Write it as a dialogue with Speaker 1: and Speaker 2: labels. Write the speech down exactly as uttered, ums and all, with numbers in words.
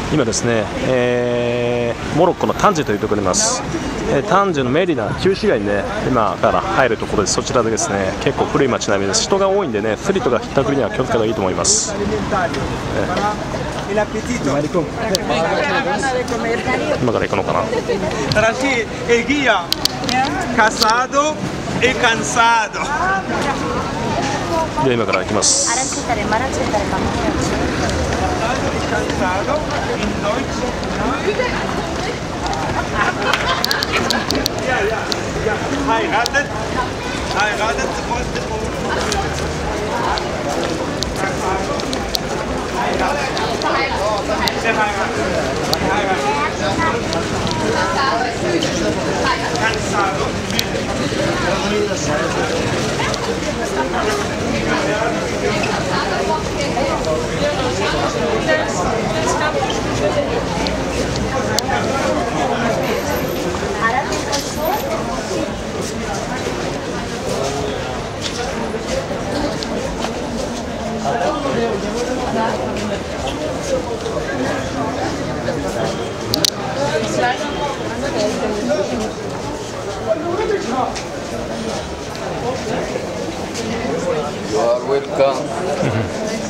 Speaker 1: 今ですね、えー、モロッコのタンジェというところにいます、えー、タンジェのメディナ旧市街にね今から入るところです。そちらでですね結構古い街並みです。人が多いんでねスリとかひったくりには気をつけた方がいいと思います、えー、今から行くのかな。で今から行きます。
Speaker 2: You are welcome.